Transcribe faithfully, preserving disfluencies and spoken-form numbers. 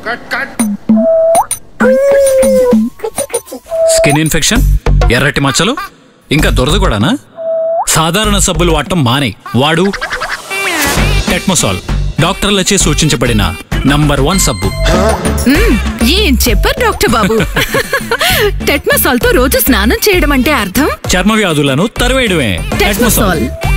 Skin infection, ఎర్రటి మచ్చలు, ఇంకా దురద కూడానా? సాధారణ సబ్బులు వాడటం మానే, వాడు టెట్మోసాల్, డాక్టర్లచే సూచించబడిన నంబర్ వన్ సబ్బు. ఏం చెప్పారు డాక్టర్ బాబు? టెట్మోసాల్ తో రోజు స్నానం చేయడం అంటే అర్థం చర్మ వ్యాధులను తరివేయడమే. టెట్మోసాల్.